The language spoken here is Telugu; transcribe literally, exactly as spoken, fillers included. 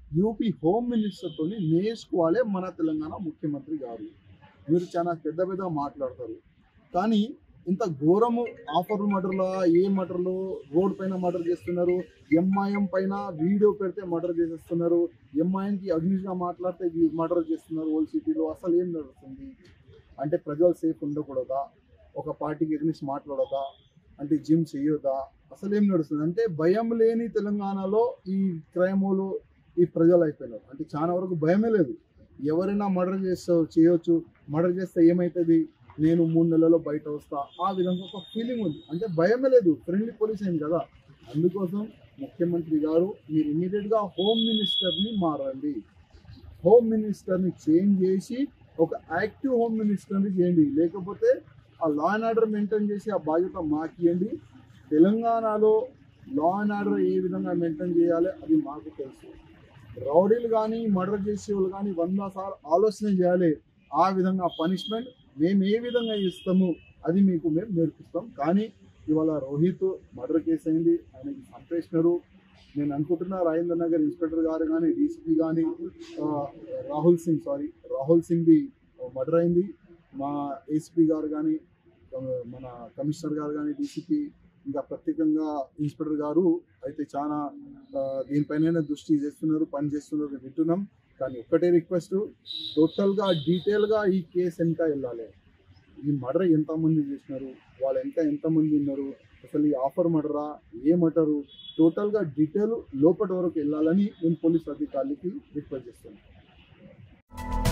యూపీ హోమ్ మినిస్టర్తో నేర్చుకోవాలి మన తెలంగాణ ముఖ్యమంత్రి గారు. మీరు చాలా పెద్ద పెద్ద మాట్లాడతారు, కానీ ఇంత ఘోరము ఆఫర్ మర్డర్లా ఏ మర్డర్లు రోడ్ పైన మర్డర్ చేస్తున్నారు, ఎంఐఎం పైన వీడియో పెడితే మర్డర్ చేసేస్తున్నారు, ఎంఐఎంకి అగ్నిష్గా మాట్లాడితే మర్డర్ చేస్తున్నారు ఓల్డ్ సిటీలో. అసలు ఏం నడుస్తుంది అంటే ప్రజలు సేఫ్ ఉండకూడదా, ఒక పార్టీకి అగ్నిస్ట్ మాట్లాడదా, అంటే జిమ్ చేయొద్దా, అసలు ఏం నడుస్తుంది అంటే భయం లేని తెలంగాణలో ఈ క్రైములు ఈ ప్రజలు అయిపోయినారు. అంటే చాలా వరకు భయమే లేదు, ఎవరైనా మర్డర్ చేస్తా చేయొచ్చు, మర్డర్ చేస్తే ఏమవుతుంది, నేను మూడు నెలల్లో బయట వస్తా, ఆ విధంగా ఒక ఫీలింగ్ ఉంది. అంటే భయమే లేదు, ఫ్రెండ్లీ పోలీస్ అయింది కదా. అందుకోసం ముఖ్యమంత్రి గారు మీరు ఇమీడియట్గా హోమ్ మినిస్టర్ని మారండి, హోమ్ మినిస్టర్ని చేంజ్ చేసి ఒక యాక్టివ్ హోమ్ మినిస్టర్ని చేయండి, లేకపోతే ఆ లా అండ్ ఆర్డర్ మెయింటైన్ చేసి ఆ బాధ్యత మాకియండి. తెలంగాణలో లా అండ్ ఆర్డర్ ఏ విధంగా మెయింటైన్ చేయాలి అది మాకు తెలుసు. రౌడీలు కానీ మర్డర్ చేసే వాళ్ళు కానీ వంద సార్లు ఆలోచన చేయాలి, ఆ విధంగా పనిష్మెంట్ మేము ఏ విధంగా ఇస్తాము అది మీకు మేము నేర్పిస్తాం. కానీ ఇవాళ రోహిత్ మర్డర్ కేసు అయింది, ఆయనకి చంపేసినారు. నేను అనుకుంటున్నా రాజేంద్ర నగర్ ఇన్స్పెక్టర్ గారు కానీ డీసీపీ కానీ రాహుల్ సింగ్ సారీ రాహుల్ సింగ్ది మర్డర్ అయింది. మా ఏసీపీ గారు కానీ మన కమిషనర్ గారు కానీ డీసీపీ ఇంకా ప్రత్యేకంగా ఇన్స్పెక్టర్ గారు అయితే చాలా దీనిపైన దృష్టి చేస్తున్నారు, పని చేస్తున్నారు వింటున్నాం. కానీ ఒక్కటే రిక్వెస్ట్, టోటల్గా డీటెయిల్గా ఈ కేసు ఎంత వెళ్ళాలి, ఈ మర్డర్ ఎంతమంది చేసినారు, వాళ్ళు ఎంత ఎంతమంది ఉన్నారు, అసలు ఈ ఆఫర్ మర్డరా ఏ మర్డరు, టోటల్గా డీటెయిల్ లోపటి వరకు వెళ్ళాలని నేను పోలీస్ అధికారులకి రిక్వెస్ట్ చేస్తున్నాను.